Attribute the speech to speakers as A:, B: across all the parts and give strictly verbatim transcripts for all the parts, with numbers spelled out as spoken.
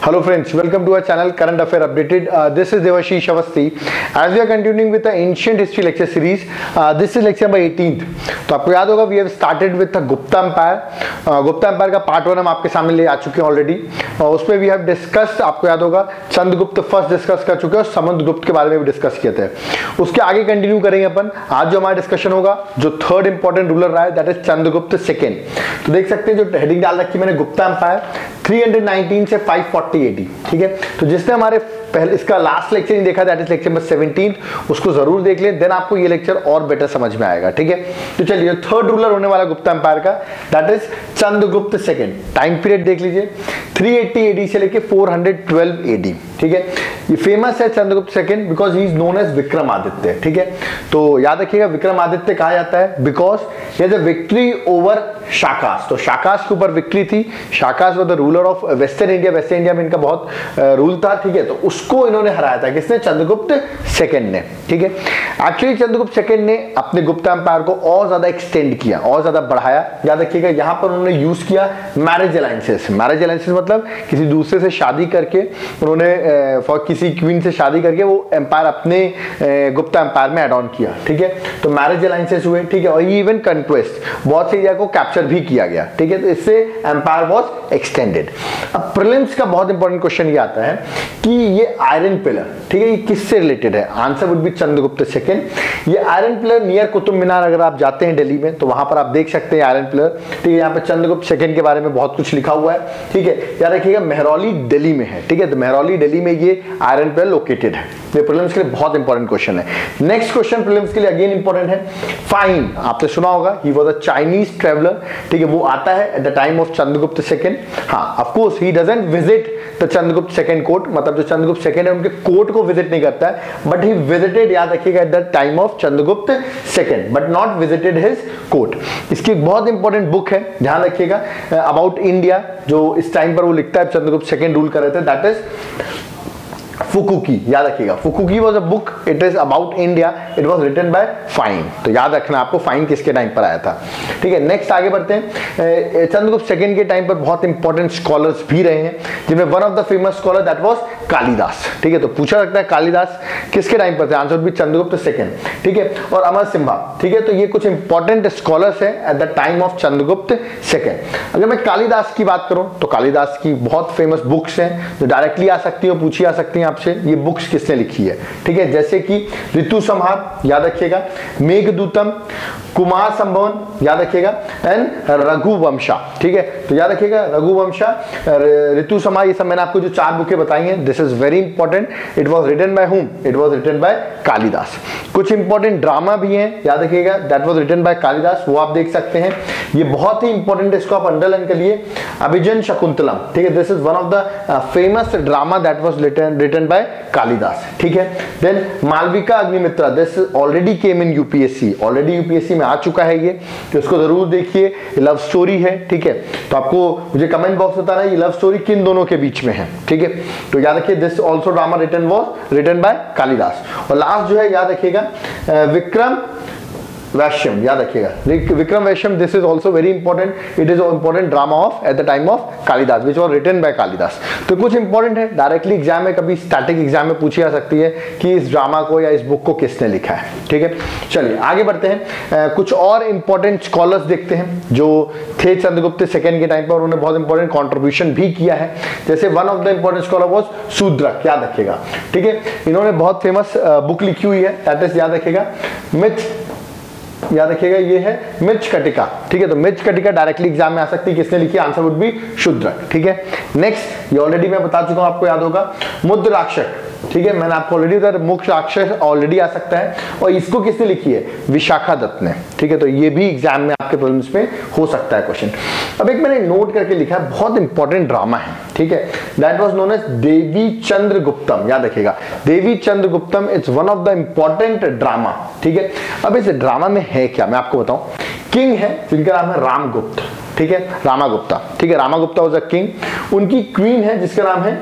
A: Hello friends, welcome to our channel Current Affair Updated. Uh, this is Devashish Avasthi. As we are continuing with the ancient history lecture series, uh, this is lecture number eighteenth. तो आपको याद होगा we have started with the Gupta Empire. uh, Gupta Empire का part one हम आपके सामने ले आ चुके हैं ऑलरेडी. uh, उसमें we have discussed, आपको याद होगा चंद्रगुप्त फर्स्ट डिस्कस कर चुके हैं और समुद्रगुप्त के बारे में भी डिस्कस किए थे. उसके आगे कंटिन्यू करेंगे अपन. आज जो हमारा डिस्कशन होगा, जो थर्ड इंपॉर्टेंट रूलर रहा है, दैट इज चंद्रगुप्त सेकेंड. तो देख सकते हैं जो हेडिंग डाल रखी है मैंने, गुप्ता एम्पायर तीन सौ उन्नीस से पाँच सौ चालीस एडी. ठीक है, तो जिसने हमारे पहले इसका लास्ट लेक्चर नहीं देखा, that is lecture number seventeen, उसको जरूर देख लें, देन आपको ये लेक्चर और बेटर समझ में आएगा. ठीक है, तो चलिए थर्ड रूलर होने वाला गुप्ता एम्पायर का, that is Chandragupta second. Time period देख लीजिए, तीन सौ अस्सी एडी से लेके चार सौ बारह एडी. ठीक है, ये फेमस है Chandragupta second because he is known as Vikramaditya. ठीक है, तो याद रखिएगा विक्रमादित्य कहा जाता है because he has a victory over Shakas. तो शाकास के ऊपर विक्ट्री थी. Shakas was the ruler of western India. Western India में इनका बहुत रूल था. ठीक है, तो उसको इन्होंने हराया था. किसने? चंद्रगुप्त सेकेंड ने. ठीक है, एक्चुअली चंद्रगुप्त सेकेंड ने अपने गुप्ता एम्पायर को और ज्यादा एक्सटेंड किया, और ज्यादा बढ़ाया. याद रखिएगा यहां पर उन्होंने यूज किया मैरिज अलायंसेस. मैरिज अलायंसेस मतलब किसी दूसरे से शादी करके उन्होंने फॉर किसी क्वीन से शादी करके वो एम्पायर अपने गुप्ता एम्पायर में एड ऑन किया. ठीक है, तो मैरिज अलायंसेस हुए. ठीक है, और इवन कंक्वेस्ट, बहुत से एरिया को कैप्चर भी किया गया. ठीक है, तो इससे एम्पायर वाज एक्सटेंडेड. अब प्रीलिम्स का बहुत इंपॉर्टेंट क्वेश्चन ये आता है कि ये आयरन पिलर, ठीक है, ये किससे रिलेटेड है? Answer would be Chandragupta second. ये iron pillar near Qutub Minar अगर आप जाते हैं दिल्ली में, तो वहां पर आप देख सकते हैं आयरन पिलर. ठीक है, यहाँ पे चंद्रगुप्त सेकेंड के बारे में बहुत कुछ लिखा हुआ है. ठीक है, याद रखिएगा मेहरौली दिल्ली में है. ठीक है, तो मेहरौली दिल्ली में ये आयरन पिलर लोकेटेड है. ये प्रीलिम्स के लिए बहुत इंपॉर्टेंट क्वेश्चन है. नेक्स्ट क्वेश्चन प्रीलिम्स के लिए अगेन इंपॉर्टेंट है. फाइन, आपने सुना होगा, he was a Chinese traveller. ठीक है, वो आता है at the time of Chandragupta second. हाँ, of course he doesn't visit the Chandragupta second court, मतलब जो चंद्रगुप्त सेकेंड है उनके कोर्ट को विजिट नहीं करता है, बट ही विजिटेड, याद रखिएगा, at the time of Chandragupta second, but not visited his court. इसकी एक बहुत इंपॉर्टेंट बुक है, ध्यान रखिएगा, अबाउट इंडिया, जो इस टाइम पर वो लिखता है चंद्रगुप्त सेकेंड रूल कर रहे थे, दैट इज फुकुकी. याद रखिएगा, Fokuoki was a book, it is about India, it was written by Fahien. तो याद रखना आपको फाइन किसके टाइम पर आया था. ठीक है, नेक्स्ट आगे बढ़ते हैं. चंद्रगुप्त सेकेंड के टाइम पर बहुत इंपॉर्टेंट स्कॉलर्स भी रहे हैं, जिनमें one of the famous scholar that was Kalidas. ठीक है, तो पूछा सकता है कालिदास किसके टाइम पर थे? आंसर भी चंद्रगुप्त सेकेंड. ठीक है, और अमर सिम्हा. ठीक है, तो ये कुछ इंपॉर्टेंट स्कॉलर्स हैं at the time of Chandragupta second. अगर मैं कालिदास की बात करूं तो कालिदास की बहुत फेमस बुक्स हैं जो डायरेक्टली आ सकती है, पूछी आ सकती है आपसे. ये बुक्स किसने लिखी है? ठीक है, जैसे कि ऋतु संहार, याद रखिएगा, मेघदूतम, कुमार संभवन, याद रखिएगा, एंड रघुवंशा. ठीक है, तो याद रखिएगा रघुवंशा, ऋतु संहार, ये सब मैंने आपको जो चार बुकें बताई हैं, this is very important. It was written by whom? It was written by Kalidas. कुछ इंपॉर्टेंट ड्रामा भी हैं, याद रखिएगा, that was written by Kalidas, वो आप देख सकते हैं. ये बहुत ही इंपॉर्टेंट, इसको आप अंडरलाइन कर लिए, अभिजन शकुंतलम. ठीक है, this is one of the famous drama that was written written by Kalidas. ठीक है, then Malavika Agnimitra, this already came in UPSC, already UPSC में आ चुका है ये, तो इसको जरूर देखिए. लव स्टोरी है. ठीक है, तो आपको मुझे कमेंट बॉक्स बताना ये लव स्टोरी किन दोनों के बीच में है. ठीक है, तो याद रखिए this also drama written was written by Kalidas. और लास्ट जो है याद रखिएगा विक्रम वैश्यम, याद रखिएगा, Vikramorvashiyam, this is also very important. It is important drama of at the time of Kalidas which was written by Kalidas. तो कुछ इंपॉर्टेंट है, डायरेक्टली एग्जाम में, कभी स्टैटिक एग्जाम में पूछी जा सकती है कि इस ड्रामा को या इस बुक को किसने लिखा है. ठीक है, चलिए आगे बढ़ते हैं. uh, कुछ और इंपॉर्टेंट स्कॉलर्स देखते हैं जो थे चंद्रगुप्त सेकेंड के टाइम पर, उन्होंने बहुत इंपॉर्टेंट कॉन्ट्रीब्यूशन भी किया है. जैसे one of the important scholar was Shudraka, याद रखिएगा. ठीक है, इन्होंने बहुत फेमस बुक लिखी हुई है, दैट इज, याद रखिएगा, मिथ, याद रखिएगा, ये है मृच्छकटिका. ठीक है, तो मृच्छकटिका डायरेक्टली एग्जाम में आ सकती है, किसने लिखी? Answer would be Shudraka. ठीक है, नेक्स्ट, ये ऑलरेडी मैं बता चुका हूं, आपको याद होगा, मुद्राक्षक. ठीक है, मैंने आपको ऑलरेडी बता, मुख्य राक्षस ऑलरेडी आ सकता है, और इसको किसने लिखी है? विशाखा दत्त ने. ठीक है, तो ये भी एग्जाम में आपके प्रीलिम्स में हो सकता है क्वेश्चन. अब एक मैंने नोट करके लिखा है, बहुत इंपॉर्टेंट ड्रामा है. ठीक है, that was known as Devi Chandraguptam. याद रखिएगा, Devi Chandraguptam, it's one of the important drama. ठीक है, अब इस ड्रामा में है क्या, मैं आपको बताऊं. किंग है जिनका नाम है रामगुप्त. ठीक है, रामागुप्ता. ठीक है, रामागुप्ता वाज अ किंग. उनकी क्वीन है जिसका नाम है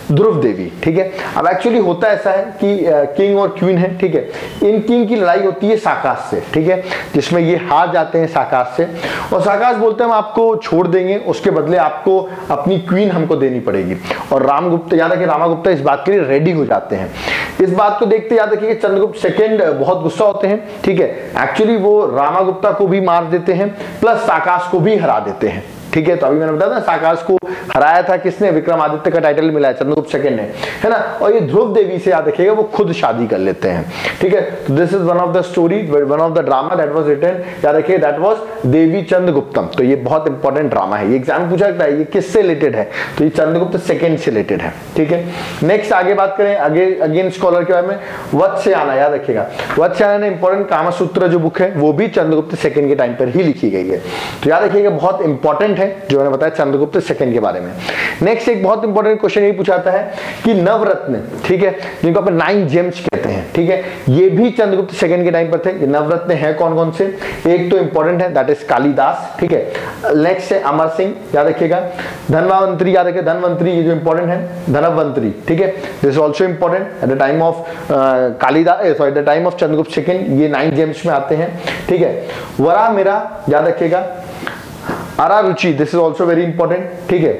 A: ध्रुव देवी, ठीक है। अब एक्चुअली होता ऐसा है कि किंग और क्वीन है, ठीक है, इन किंग की लड़ाई होती है साकाश से, ठीक है, जिसमें ये हार जाते हैं साकाश से, और साकाश बोलते हैं हम आपको छोड़ देंगे, उसके बदले आपको अपनी क्वीन हमको देनी पड़ेगी। और रामगुप्त, याद रखिए रामागुप्ता इस बात के लिए रेडी हो जाते हैं। इस बात को देखते याद रखिए चंद्रगुप्त सेकंड बहुत गुस्सा होते हैं, ठीक है, एक्चुअली वो रामागुप्ता को भी मार देते हैं प्लस साकाश को भी हरा देते हैं, ठीक है। तो अभी मैंने बताया था साकाश को हराया था किसने, विक्रमादित्य का टाइटल मिला है चंद्रगुप्त सेकंड ने, है ना। और ये ध्रुव देवी से याद रखिएगा वो खुद शादी कर लेते हैं, ठीक है। तो this is one of the story, one of the drama that was written, याद रखिए दैट वाज देवी चंद्रगुप्तम। तो ये बहुत इंपॉर्टेंट ड्रामा है, ये एग्जाम पूछा जाता है ये किससे रिलेटेड है, तो ये चंद्रगुप्त सेकंड से रिलेटेड है, ठीक है। नेक्स्ट आगे बात करें आगे अगेन स्कॉलर के बारे में, वत्स्यायन, याद रखिएगा वत्स्यायन ने इंपॉर्टेंट कामसूत्र जो बुक है वो भी चंद्रगुप्त सेकंड के टाइम पर ही लिखी गई है। तो याद रखिएगा बहुत इंपॉर्टेंट है जो मैंने बताया चंद्रगुप्त सेकंड के बारे में। नेक्स्ट एक बहुत इंपॉर्टेंट क्वेश्चन ये पूछाता है कि नवरत्न, ठीक है, जिनको अपन नाइन जेम्स कहते हैं, ठीक है, ये भी चंद्रगुप्त सेकंड के टाइम पर थे। ये नवरत्न है कौन कौन से, एक तो इंपॉर्टेंट है दैट इज कालिदास, ठीक है। नेक्स्ट है अमर सिंह, याद रखिएगा। धनवंतरी, याद रखिए धनवंतरी, ये जो इंपॉर्टेंट है धनवंतरी, ठीक है, this is also important at the time of Kalidas, sorry at the time of Chandragupta second, ये नाइन जेम्स में आते हैं, ठीक है। वरा मेरा, याद रखिएगा। Vararuchi, this is also very important, ठीक है।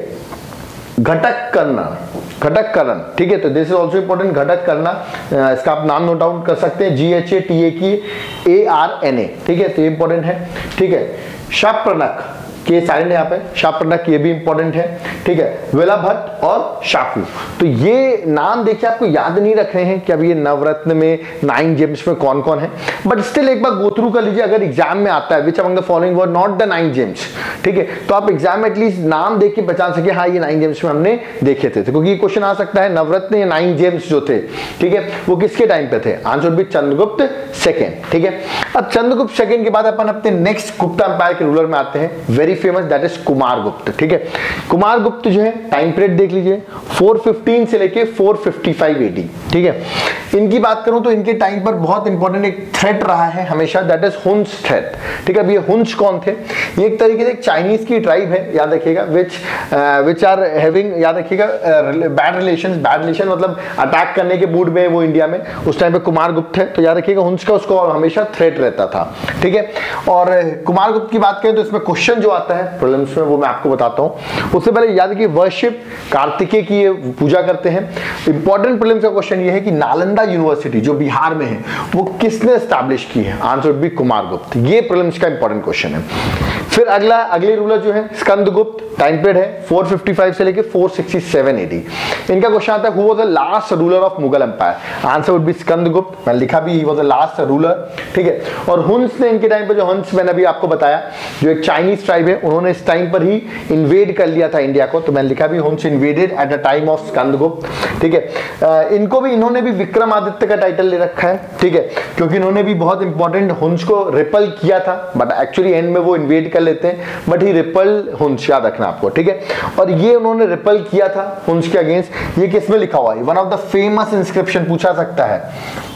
A: घटक करना, घटक करण, ठीक है, तो दिस इज ऑल्सो इंपॉर्टेंट, घटक करना, इसका आप नाम नोट डाउन कर सकते हैं, जी एच ए टी ए की ए आर एन ए, ठीक है, तो ये इंपॉर्टेंट है, ठीक है। शाप्रनक, के साइलेंट यहाँ पे, शाप्रनक ये भी इंपॉर्टेंट है, ठीक है। वेलाभट्ट और शाकू, तो ये नाम देखिए आपको याद नहीं रख रहे हैं कि अभी ये नवरत्न में नाइन जेम्स में कौन कौन है, बट स्टिल एक बार गो थ्रू कर लीजिए, अगर एग्जाम में आता है which among the following were not the nine gems, ठीक है, तो आप एग्जाम में एटलीस्ट नाम देख के पहचान सके हाँ ये नाइन जेम्स में हमने देखे थे, क्योंकि ये क्वेश्चन आ सकता है नवरत्न या नाइन जेम्स जो थे, ठीक है, वो किसके टाइम पे थे, आंसर भी चंद्रगुप्त सेकंड, ठीक है। अब चंद्रगुप्त सेकंड के बाद अपन अपने नेक्स्ट गुप्ता एम्पायर के रूलर में आते हैं, very famous, that is Kumaragupta, ठीक है। कुमारगुप्त जो है टाइम पीरियड देख लीजिए फोर फिफ्टीन से लेके फोर फिफ्टी फाइव एडी, ठीक है। इनकी बात करूं तो इनके टाइम पर बहुत इंपॉर्टेंट एक थ्रेट रहा है हमेशा, दैट इज हुन्स थ्रेट, ठीक है। अब ये हुन्स कौन थे, ये एक तरीके से एक चाइनीज की ट्राइब है, याद रखिएगा, विच विच आर हैविंग, याद रखिएगा, बैड रिलेशंस, बैड रिलेशन मतलब अटैक करने के मूड में वो इंडिया में उस टाइम पे कुमारगुप्त है, तो याद रखिएगा हुन्स का उसको हमेशा थ्रेट रहता था, ठीक है। और कुमारगुप्त की बात करें तो इसमें क्वेश्चन जो आता है प्रीलिम्स में वो मैं आपको बताता हूं, उससे पहले याद रखिए वर्शिप कार्तिकेय की ये पूजा करते हैं। इंपॉर्टेंट प्रीलिम्स का क्वेश्चन ये है कि नालंदा यूनिवर्सिटी जो बिहार में है वो किसने स्टैब्लिश की है, आंसर भी कुमारगुप्त, ये प्रीलिम्स का इंपॉर्टेंट क्वेश्चन है। फिर अगला अगले रूलर जो है स्कंदगुप्त, टाइम पीरियड है फोर फिफ्टी फाइव से लेके फोर सिक्सटी सेवन एडी। इनका क्वेश्चन आता है who was the last ruler of Mughal empire, answer would be Skandagupta, मैंने लिखा भी he was the last ruler, ठीक है। और हुन्स ने इनके टाइम पे, जो हंस मैंने अभी आपको बताया जो एक चाइनीज ट्राइब है, उन्होंने इस टाइम पर ही इन्वेड कर लिया था इंडिया को, तो मैंने लिखा भी Huns invaded at the time of Skandagupta, ठीक है। इनको भी इन्होंने भी विक्रमादित्य का टाइटल ले रखा है, ठीक है, क्योंकि इन्होंने भी बहुत इंपॉर्टेंट हुन्स को रिपल किया था, बट एक्चुअली एंड में वो इन्वेड कर लेते हैं, बट ही रिपल हुन्स, याद रखना आपको, ठीक है। और ये उन्होंने रिपल किया था हुन्स के अगेंस्ट, ये किसमें लिखा हुआ है, one of the famous inscription पूछा सकता है,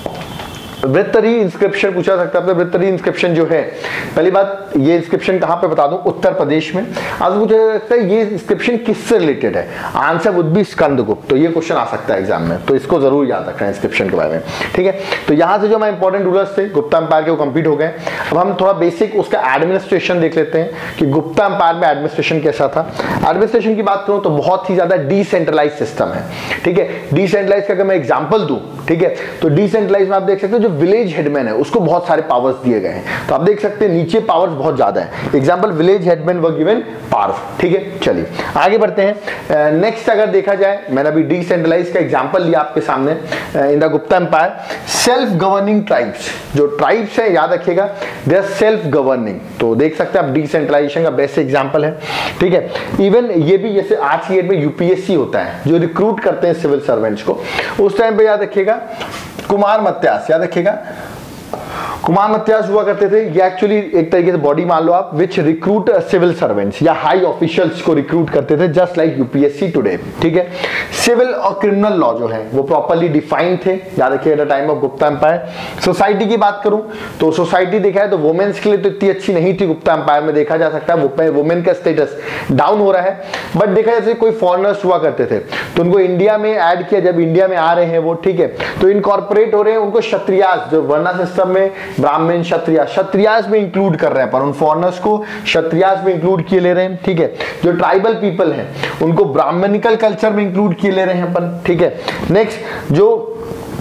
A: वृत्तरी इंस्क्रिप्शन पूछा सकता है। वृत्तरी इंस्क्रिप्शन जो है, पहली बात ये इंस्क्रिप्शन कहां पे बता दूं, उत्तर प्रदेश में। आज पूछा सकता है ये इंस्क्रिप्शन किससे रिलेटेड है, आंसर वुड बी स्कंदगुप्त, तो ये क्वेश्चन आ सकता है एग्जाम में, तो इसको जरूर याद रखना है इंस्क्रिप्शन के बारे में, ठीक है। तो यहां से जो हमारे इंपॉर्टेंट रूलर्स थे गुप्ता एम्पायर के वो कंप्लीट हो गए। अब हम थोड़ा बेसिक उसका एडमिनिस्ट्रेशन देख लेते हैं कि गुप्ता एम्पायर में एडमिनिस्ट्रेशन कैसा था। एडमिनिस्ट्रेशन की बात करूं तो बहुत ही ज्यादा डिसेंट्रलाइज सिस्टम है, ठीक है। डिसेंट्रलाइज का अगर मैं एग्जाम्पल दूं, ठीक है, तो डिसेंट्रलाइज में आप देख सकते हो विलेज हेडमैन है उसको बहुत सारे पावर्स दिए गए हैं, तो आप देख सकते हैं नीचे पावर्स बहुत ज्यादा है। Example village headman were given power, ठीक है। चलिए आगे बढ़ते हैं। नेक्स्ट अगर देखा जाए, मैंने अभी डिसेंट्रलाइज का एग्जांपल लिया आपके सामने in the Gupta empire. Self governing tribes, जो ट्राइब्स है याद रखिएगा दे आर सेल्फ गवर्निंग, तो देख सकते हैं आप डिसेंट्रलाइजेशन का बेस्ट एग्जांपल है, ठीक है। इवन ये भी जैसे आज की डेट में यूपीएससी होता है जो रिक्रूट करते हैं सिविल सर्वेंट्स को, उस टाइम पे याद रखिएगा कुमार मत्यास, याद रखिएगा कुमार मत्यास हुआ करते थे। ये एक्चुअली एक तरीके से बॉडी मान लो आप विच रिक्रूट सिविल सर्वेंट्स या हाई ऑफिशियल्स को रिक्रूट करते थे, जस्ट लाइक यूपीएससी टुडे, ठीक है। सिविल और क्रिमिनल लॉ जो है वो प्रॉपर्ली डिफाइंड थे, याद रखिए at the time of Gupta empire. Society की बात करूं तो सोसाइटी देखा है तो वुमेन्स के लिए तो इतनी अच्छी नहीं थी गुप्ता एम्पायर में, देखा जा सकता है वुमेन का स्टेटस डाउन हो रहा है। बट देखा जैसे कोई फॉरेनर्स हुआ करते थे तो उनको इंडिया में ऐड किया, जब इंडिया में आ रहे हैं वो, ठीक है, तो इनकॉर्पोरेट हो रहे हैं, उनको क्षत्रियास, जो वर्णा सिस्टम में ब्राह्मण क्षत्रिय, क्षत्रियास में इंक्लूड कर रहे हैं, पर उन फॉरनर्स को क्षत्रियास में इंक्लूड किए ले रहे हैं, ठीक है। जो ट्राइबल पीपल हैं उनको ब्राह्मणिकल कल्चर में इंक्लूड किए ले रहे हैं अपन, ठीक है। नेक्स्ट जो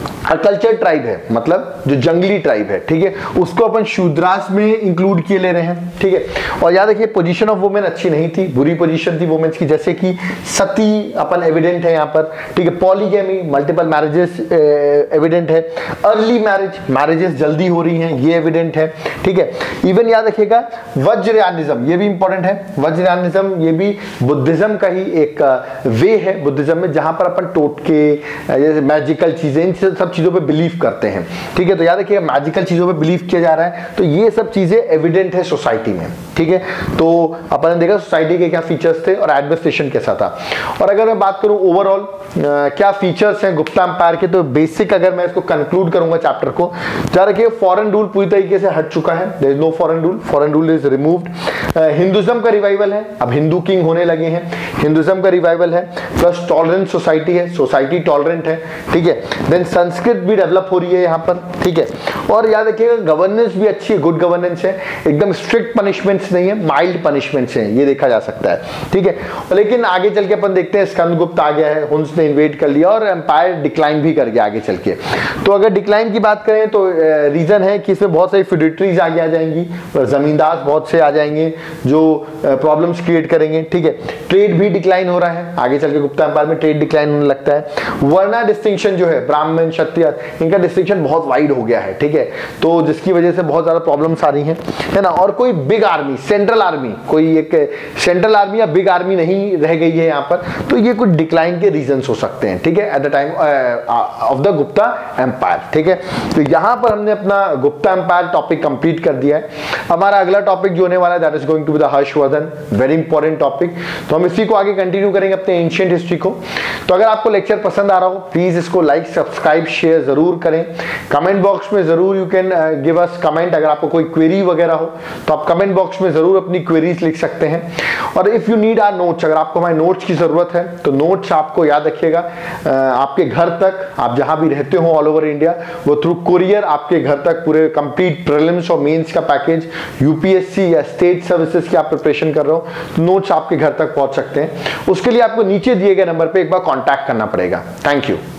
A: कल्चर ट्राइब है, मतलब जो जंगली ट्राइब है, ठीक है, उसको अपन शूद्रास में इंक्लूड किए ले रहे हैं, ठीक है। और याद रखिए पोजीशन ऑफ वुमेन अच्छी नहीं थी, बुरी पोजीशन थी वुमेन्स की, जैसे कि सती अपन एविडेंट है यहाँ पर, ठीक है। पॉलीगैमी, मल्टीपल मैरिजेस एविडेंट है। अर्ली मैरिज, मैरिजेस जल्दी हो रही हैं, ये एविडेंट है, ठीक है। इवन याद रखिएगा वज्रयानिज्म, ये भी इंपॉर्टेंट है। वज्रयानिज्म ये भी बुद्धिज्म का ही एक वे है बुद्धिज्म में, जहां पर अपन टोटके, जैसे मैजिकल चीजें, इन सब चीजों पे बिलीव करते हैं, ठीक है। तो याद रखिए मैजिकल चीजों पे बिलीव किया जा रहा है, तो ये सब चीजें एविडेंट है सोसाइटी में, ठीक है। तो अपन ने देखा सोसाइटी के क्या फीचर्स थे और एडमिनिस्ट्रेशन कैसा था। और अगर मैं बात करूं ओवरऑल क्या फीचर्स हैं गुप्ता एम्पायर के, तो बेसिक अगर मैं इसको कंक्लूड करूंगा चैप्टर को, याद रखिए फॉरेन रूल पूरी तरीके से हट चुका है, there is no foreign rule, foreign rule is removed. Hinduism का रिवाइवल है, अब हिंदू किंग होने लगे हैं, हिंदुइज्म का रिवाइवल है, प्लस टॉलरेंट सोसाइटी है, सोसाइटी टॉलरेंट है, ठीक है। देन संस्कृत भी डेवलप हो रही है यहाँ पर, ठीक है। और याद रखिएगा गवर्नेंस भी अच्छी है, गुड गवर्नेंस है, एकदम स्ट्रिक्ट पनिशमेंट्स नहीं है, माइल्ड पनिशमेंट्स हैं, ये देखा जा सकता है, ठीक है। लेकिन आगे चल के अपन देखते हैं स्कंदगुप्त आ गया है, हुन्स ने इन्वेड कर लिया और एम्पायर डिक्लाइन भी कर गया आगे चल के। तो अगर डिक्लाइन की बात करें तो रीजन है कि इसमें बहुत सारी फिडेटरीज आगे आ जाएंगी, जमींदार बहुत से आ जाएंगे जो प्रॉब्लम्स क्रिएट करेंगे, ठीक है। ट्रेड भी डिक्लाइन हो रहा है आगे चल के, गुप्ता एम्पायर में ट्रेड डिक्लाइन होने लगता है। वर्ना डिस्टिंक्शन जो है ब्राह्मण क्षत्रिय, इनका डिस्टिंक्शन बहुत वाइड हो गया है, ठीक है। तो जिसकी वजह से बहुत ज्यादा प्रॉब्लम्स आ रही हैं, है ना। और कोई बिग आर्मी, सेंट्रल आर्मी, कोई एक सेंट्रल आर्मी या बिग आर्मी नहीं रह गई है यहाँ पर, तो ये कुछ डिक्लाइन के रीजंस हो सकते हैं, ठीक है, at the time of the Gupta empire, ठीक है। तो यहाँ पर हमने अपना गुप्ता एम्पायर टॉपिक कंप्लीट कर दिया है। हमारा अगला टॉपिक जो होने वाला है that is going to be the Harshavardhan, very important topic. तो हम इसी को आगे कंटिन्यू करेंगे अपने एंशिएंट हिस्ट्री को। तो अगर आपको लेक्चर पसंद आ रहा हो प्लीज इसको लाइक सब्सक्राइब शेयर जरूर करें। कमेंट बॉक्स में जरूर you can give us comment, अगर आपको कोई क्वेरी वगैरह हो तो आप कमेंट बॉक्स में जरूर अपनी क्वेरीज लिख सकते हैं। और if you need our notes, अगर आपको हमारे नोट्स की जरूरत है तो नोट्स आपको याद रखिएगा आपके घर तक, आप जहां भी रहते हो ऑल ओवर इंडिया, वो थ्रू कुरियर आपके घर तक पूरे कंप्लीट प्रीलिम्स और मेंस का पैकेज, यूपीएससी या स्टेट सर्विसेज की आप प्रिपरेशन कर रहे हो तो नोट्स आपके घर तक पहुंच सकते हैं। उसके लिए आपको नीचे दिए गए नंबर पे एक बार कांटेक्ट करना पड़ेगा। Thank you.